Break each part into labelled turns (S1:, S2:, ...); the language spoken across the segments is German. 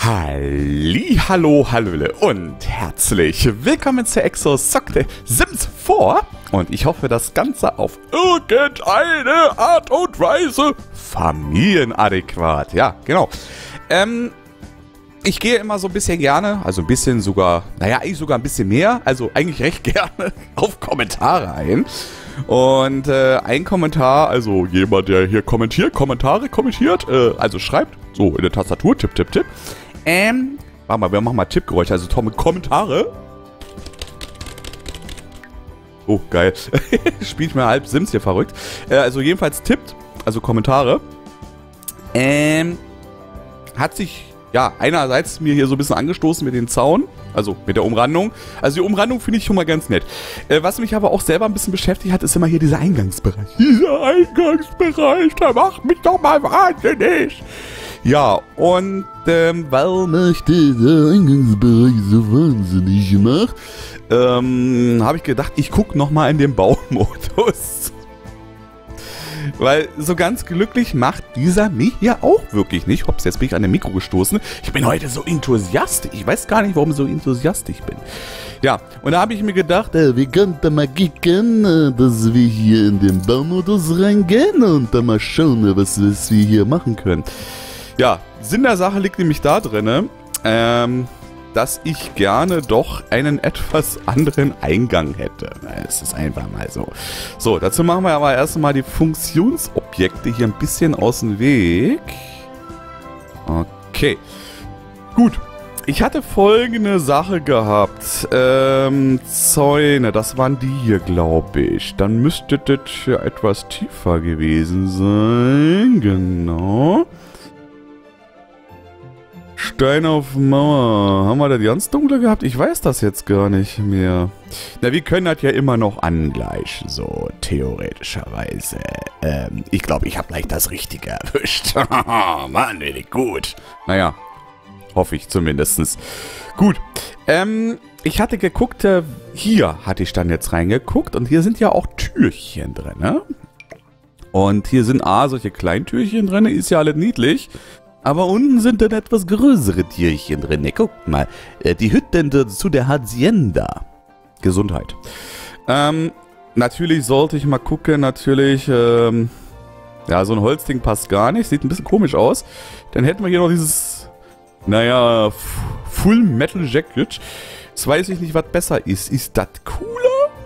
S1: Hallo, hallöle und herzlich willkommen zu Exo Zockte Sims 4 und ich hoffe, das Ganze auf irgendeine Art und Weise familienadäquat. Ja, genau. Ich gehe immer so ein bisschen gerne, also ein bisschen sogar, naja, eigentlich sogar ein bisschen mehr, also eigentlich recht gerne auf Kommentare ein. Und ein Kommentar, also jemand, der hier Kommentare kommentiert, also schreibt, so in der Tastatur, Tipp. Warte mal, wir machen mal Tippgeräusche, also Kommentare. Oh, geil. Spielt mir halb Sims hier verrückt. Also jedenfalls tippt, also Kommentare. Hat sich, ja, einerseits mir hier so ein bisschen angestoßen mit dem Zaun. Also mit der Umrandung. Also die Umrandung finde ich schon mal ganz nett. Was mich aber auch selber ein bisschen beschäftigt hat, ist immer hier dieser Eingangsbereich. Dieser Eingangsbereich, der macht mich doch mal wahnsinnig. Ja, und weil mich dieser Eingangsbereich so wahnsinnig macht, habe ich gedacht, ich gucke nochmal in den Baumodus. Weil so ganz glücklich macht dieser mich ja auch wirklich nicht. Hops, jetzt bin ich an dem Mikro gestoßen. Ich bin heute so enthusiastisch. Ich weiß gar nicht, warum ich so enthusiastisch bin. Ja, und da habe ich mir gedacht, wir könnten mal kicken, dass wir hier in den Baumodus reingehen und dann mal schauen, was wir hier machen können. Ja, Sinn der Sache liegt nämlich da drin, dass ich gerne doch einen etwas anderen Eingang hätte. Es ist einfach mal so. So, dazu machen wir aber erstmal die Funktionsobjekte hier ein bisschen aus dem Weg. Okay. Gut. Ich hatte folgende Sache gehabt. Zäune, das waren die hier, glaube ich. Dann müsste das hier etwas tiefer gewesen sein. Genau. Stein auf Mauer. Haben wir das ganz dunkle gehabt? Ich weiß das jetzt gar nicht mehr. Na, wir können das ja immer noch angleichen, so theoretischerweise. Ich glaube, ich habe gleich das Richtige erwischt. Mann, richtig gut. Naja, hoffe ich zumindest. Gut, ich hatte geguckt, hier hatte ich dann jetzt reingeguckt und hier sind ja auch Türchen drin, ne? Und hier sind solche Kleintürchen drin, ist ja alles niedlich. Aber unten sind dann etwas größere Tierchen drin. Guckt mal, die Hütten zu der Hacienda. Gesundheit. Natürlich sollte ich mal gucken, ja, so ein Holzding passt gar nicht. Sieht ein bisschen komisch aus. Dann hätten wir hier noch dieses, naja, Full Metal Jacket. Jetzt weiß ich nicht, was besser ist. Ist das cooler?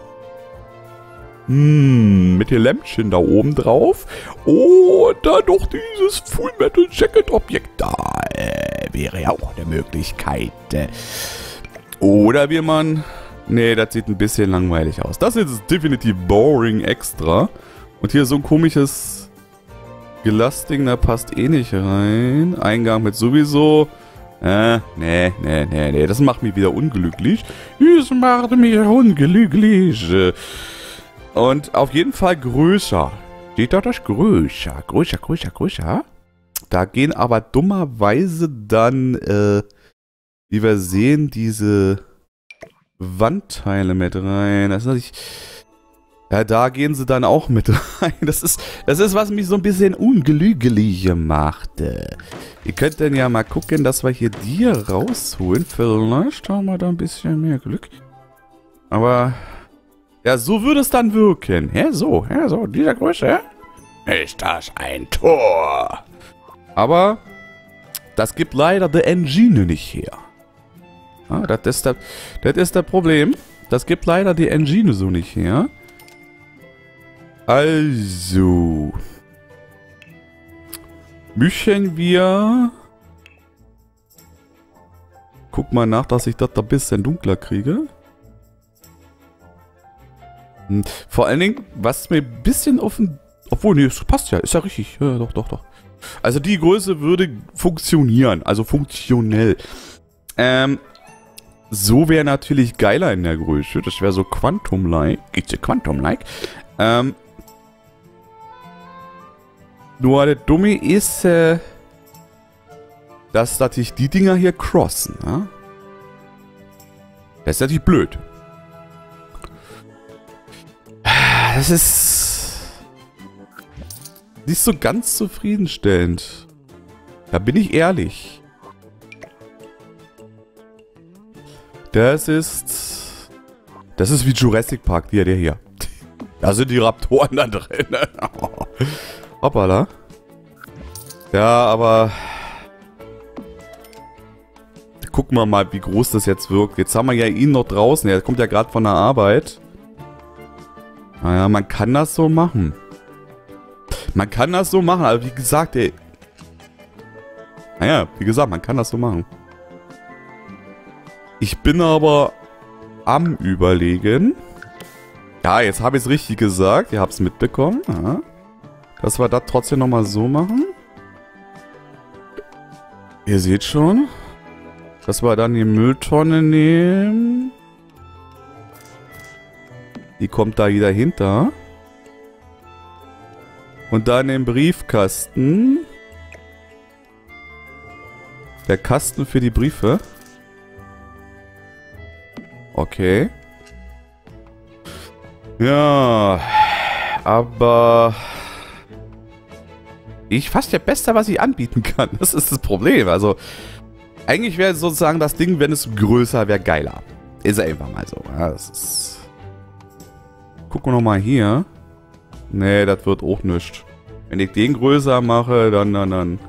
S1: Mit dem Lämpchen da oben drauf. Oder doch dieses Full Metal Jacket Objekt da. Wäre ja auch eine Möglichkeit. Oder wie man... Nee, das sieht ein bisschen langweilig aus. Das ist definitiv boring extra. Und hier so ein komisches Glasding, da passt eh nicht rein. Eingang mit sowieso... Nee. Das macht mich wieder unglücklich. Das macht mich unglücklich. Und auf jeden Fall größer. Steht da das größer? Größer. Da gehen aber dummerweise dann, wie wir sehen, diese Wandteile mit rein. Das ist natürlich, ja, da gehen sie dann auch mit rein. Das ist, was mich so ein bisschen unglücklich macht. Ihr könnt dann ja mal gucken, dass wir hier die rausholen. Vielleicht haben wir da ein bisschen mehr Glück. Aber... ja, so würde es dann wirken. Ja, so, dieser Größe. Ist das ein Tor? Aber das gibt leider die Engine nicht her. Ja, das ist das Problem. Das gibt leider die Engine so nicht her. Also. Müssen wir... Guck mal nach, dass ich das da ein bisschen dunkler kriege. Vor allen Dingen, was mir ein bisschen offen... Obwohl, nee, das passt ja. Ist ja richtig. Ja, doch. Also die Größe würde funktionieren. Also funktionell. So wäre natürlich geiler in der Größe. Das wäre so Quantum-like. Geht's ja Quantum-like? Nur der Dumme ist, dass natürlich die Dinger hier crossen. Ja? Das ist natürlich blöd. Das ist nicht so ganz zufriedenstellend. Da bin ich ehrlich. Das ist wie Jurassic Park, der hier. Da sind die Raptoren da drin. Hoppala. Ja, aber... Gucken wir mal, wie groß das jetzt wirkt. Jetzt haben wir ja ihn noch draußen. Er kommt ja gerade von der Arbeit. Naja, man kann das so machen. Man kann das so machen. Aber wie gesagt, ey... Naja, wie gesagt, man kann das so machen. Ich bin aber am Überlegen. Ja, jetzt habe ich es richtig gesagt. Ihr habt es mitbekommen. Ja. Dass wir das trotzdem nochmal so machen. Ihr seht schon. Dass wir dann die Mülltonne nehmen. Die kommt da wieder hinter. Und dann den Briefkasten. Der Kasten für die Briefe. Okay. Ja. Aber... Ich fast der Beste, was ich anbieten kann. Das ist das Problem. Also... Eigentlich wäre sozusagen das Ding, wenn es größer wäre, geiler. Ist einfach mal so. Ja, das ist... Gucken wir nochmal hier. Nee, das wird auch nichts. Wenn ich den größer mache, dann...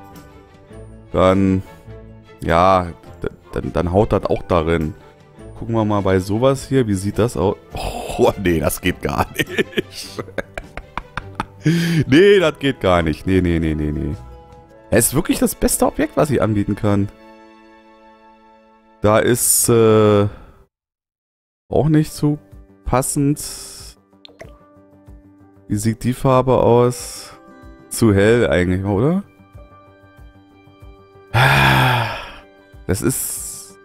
S1: Ja, dann haut das auch darin. Gucken wir mal bei sowas hier. Wie sieht das aus? Oh, nee, das geht gar nicht. Nee, das geht gar nicht. Nee. Es ist wirklich das beste Objekt, was ich anbieten kann. Da ist auch nicht so passend. Wie sieht die Farbe aus? Zu hell eigentlich, oder? Das ist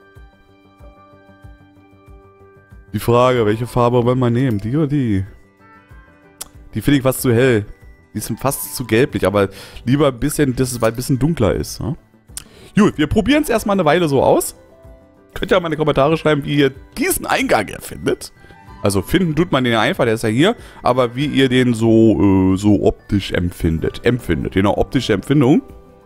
S1: die Frage, welche Farbe wollen wir nehmen? Die oder die? Die finde ich fast zu hell. Die ist fast zu gelblich, aber lieber ein bisschen, dass es ein bisschen dunkler ist. Ja? Gut, wir probieren es erstmal eine Weile so aus. Könnt ihr mal in die Kommentare schreiben, wie ihr diesen Eingang hier findet. Also finden tut man den ja einfach, der ist ja hier. Aber wie ihr den so optisch empfindet. Genau, optische Empfindung.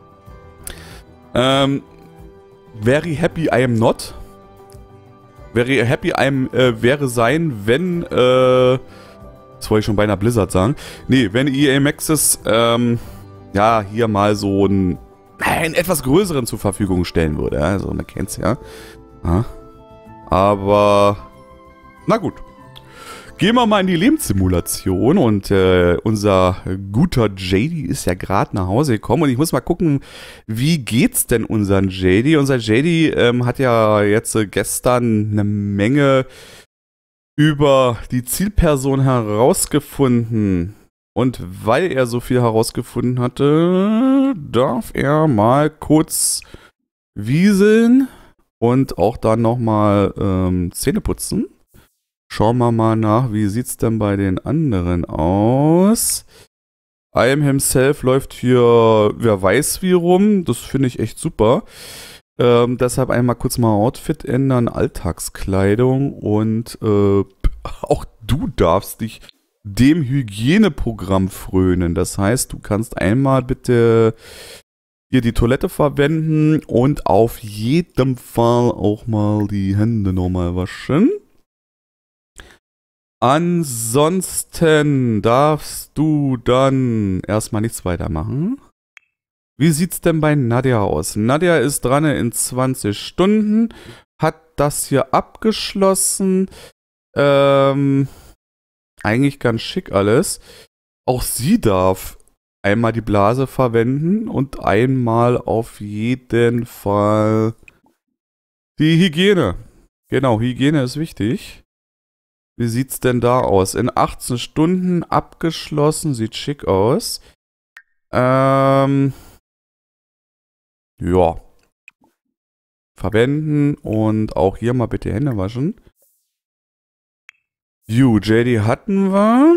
S1: Very happy I am not. Very happy I am wäre sein, wenn... das wollte ich schon beinahe Blizzard sagen. Nee, wenn EA Maxis, ja, hier mal so einen etwas größeren zur Verfügung stellen würde. Also, man kennt's ja. Ja. Aber, na gut. Gehen wir mal in die Lebenssimulation und unser guter JD ist ja gerade nach Hause gekommen und ich muss mal gucken, wie geht's denn unseren JD? Unser JD hat ja jetzt gestern eine Menge über die Zielperson herausgefunden. Und weil er so viel herausgefunden hatte, darf er mal kurz wieseln und auch dann nochmal Zähne putzen. Schauen wir mal nach, wie sieht's denn bei den anderen aus. I Am Himself läuft hier, wer weiß wie rum. Das finde ich echt super. Deshalb einmal kurz mal Outfit ändern, Alltagskleidung und auch du darfst dich dem Hygieneprogramm frönen. Das heißt, du kannst einmal bitte hier die Toilette verwenden und auf jeden Fall auch mal die Hände nochmal waschen. Ansonsten darfst du dann erstmal nichts weitermachen. Wie sieht's denn bei Nadja aus? Nadja ist dran in 20 Stunden, hat das hier abgeschlossen. Eigentlich ganz schick alles. Auch sie darf einmal die Blase verwenden und einmal auf jeden Fall die Hygiene. Genau, Hygiene ist wichtig. Wie sieht's denn da aus? In 18 Stunden abgeschlossen, sieht schick aus. Ja. Verwenden und auch hier mal bitte Hände waschen. JD hatten wir.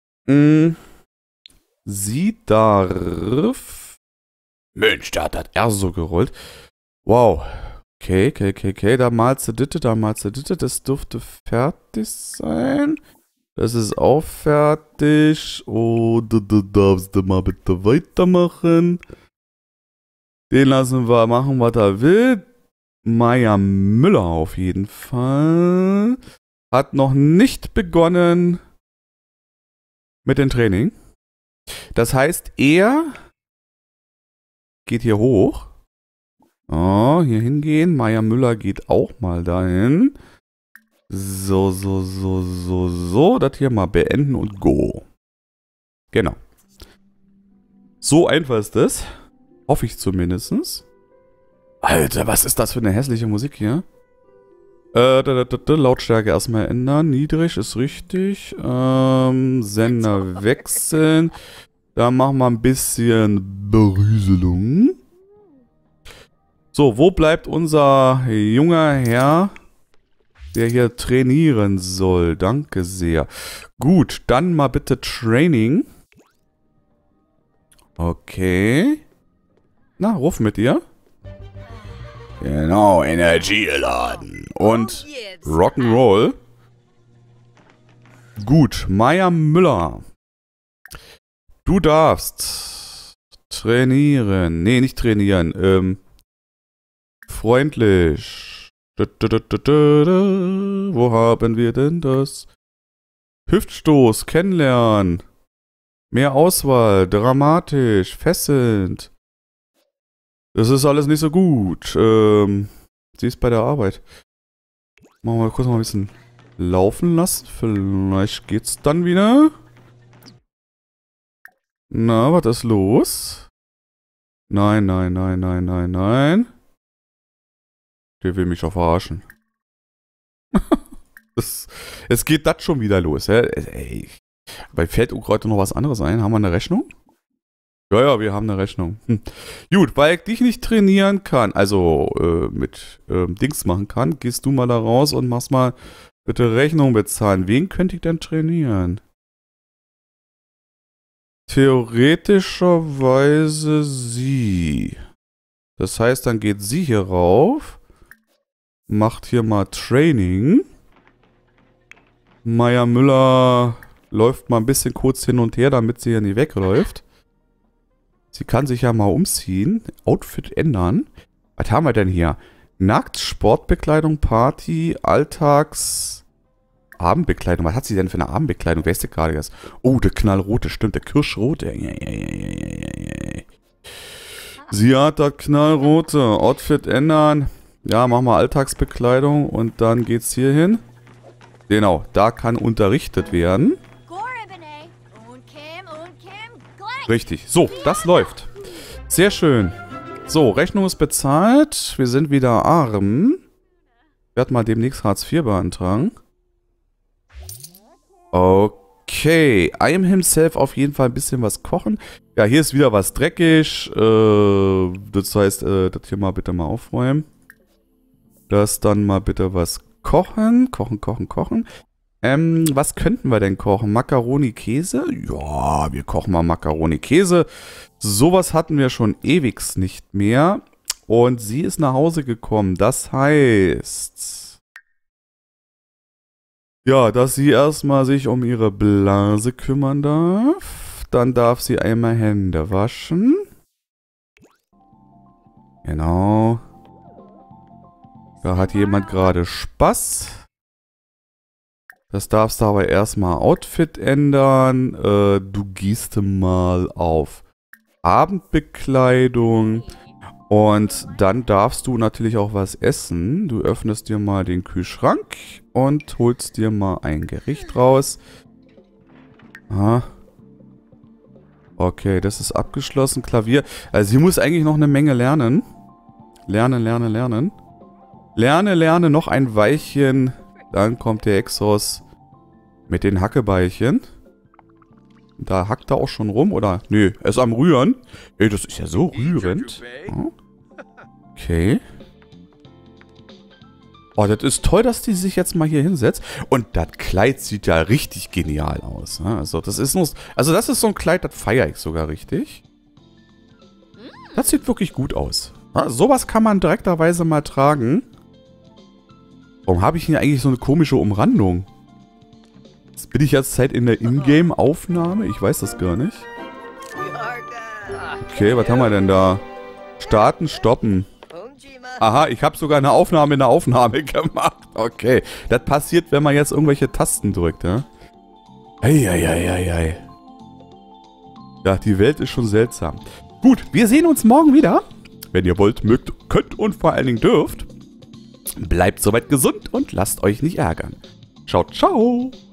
S1: Sie darf... Mensch, da hat das R so gerollt. Wow. Okay. Da malst du Ditte. Das dürfte fertig sein. Das ist auch fertig. Oh, du darfst mal bitte weitermachen. Den lassen wir machen, was er will. Maya Müller auf jeden Fall hat noch nicht begonnen mit dem Training. Das heißt, er geht hier hoch. Oh, hier hingehen. Maya Müller geht auch mal dahin. So. Das hier mal beenden und go. Genau. So einfach ist das. Hoffe ich zumindest. Alter, was ist das für eine hässliche Musik hier? Lautstärke erstmal ändern. Niedrig ist richtig. Sender wechseln. Da machen wir ein bisschen Berieselung. So, wo bleibt unser junger Herr, der hier trainieren soll? Danke sehr. Gut, dann mal bitte Training. Okay. Na, ruf mit dir. Genau, Energie laden. Und Rock'n'Roll. Gut, Maya Müller. Du darfst trainieren. Nee, nicht trainieren. Freundlich. Wo haben wir denn das? Hüftstoß, kennenlernen. Mehr Auswahl, dramatisch, fesselnd. Das ist alles nicht so gut. Sie ist bei der Arbeit. Machen wir kurz mal ein bisschen laufen lassen. Vielleicht geht's dann wieder. Na, was ist los? Nein. Der will mich doch verarschen. Es geht das schon wieder los. Ey. Bei fällt gerade noch was anderes ein. Haben wir eine Rechnung? Ja, wir haben eine Rechnung. Gut, weil ich dich nicht trainieren kann, also mit Dings machen kann, gehst du mal da raus und machst mal bitte Rechnung bezahlen. Wen könnte ich denn trainieren? Theoretischerweise sie. Das heißt, dann geht sie hier rauf, macht hier mal Training. Maya Müller läuft mal ein bisschen kurz hin und her, damit sie hier nicht wegläuft. Sie kann sich ja mal umziehen. Outfit ändern. Was haben wir denn hier? Nackt, Sportbekleidung, Party, Alltags, Abendbekleidung. Was hat sie denn für eine Abendbekleidung? Wer ist denn gerade das? Oh, der knallrote, stimmt, der kirschrote. Sie hat das knallrote. Outfit ändern. Ja, machen wir Alltagsbekleidung und dann geht's hier hin. Genau, da kann unterrichtet werden. Richtig. So, das läuft. Sehr schön. So, Rechnung ist bezahlt. Wir sind wieder arm. Ich werde mal demnächst Hartz IV beantragen. Okay. I am himself auf jeden Fall ein bisschen was kochen. Ja, hier ist wieder was dreckig. Das heißt, das hier mal bitte mal aufräumen. Das dann mal bitte was kochen. Kochen. Was könnten wir denn kochen? Macaroni Käse? Ja, wir kochen mal Macaroni Käse. Sowas hatten wir schon ewig nicht mehr. Und sie ist nach Hause gekommen. Das heißt, ja, dass sie erstmal sich um ihre Blase kümmern darf. Dann darf sie einmal Hände waschen. Genau. Da hat jemand gerade Spaß. Das darfst du aber erstmal Outfit ändern. Du gehst mal auf Abendbekleidung. Und dann darfst du natürlich auch was essen. Du öffnest dir mal den Kühlschrank und holst dir mal ein Gericht raus. Aha. Okay, das ist abgeschlossen. Klavier. Also sie muss eigentlich noch eine Menge lernen. Lernen. Lerne noch ein Weilchen. Dann kommt der Exos mit den Hackebeilchen. Da hackt er auch schon rum, oder? Nö, er ist am Rühren. Ey, das ist ja so rührend. Okay. Oh, das ist toll, dass die sich jetzt mal hier hinsetzt. Und das Kleid sieht ja richtig genial aus. Also das ist so ein Kleid, das feiere ich sogar richtig. Das sieht wirklich gut aus. Sowas kann man direkterweise mal tragen. Warum habe ich hier eigentlich so eine komische Umrandung? Jetzt bin ich jetzt Zeit in der Ingame-Aufnahme? Ich weiß das gar nicht. Okay, was haben wir denn da? Starten, stoppen. Aha, ich habe sogar eine Aufnahme in der Aufnahme gemacht. Okay, das passiert, wenn man jetzt irgendwelche Tasten drückt, ja? Eieieiei. Ja, die Welt ist schon seltsam. Gut, wir sehen uns morgen wieder. Wenn ihr wollt, mögt, könnt und vor allen Dingen dürft. Bleibt soweit gesund und lasst euch nicht ärgern. Ciao, ciao.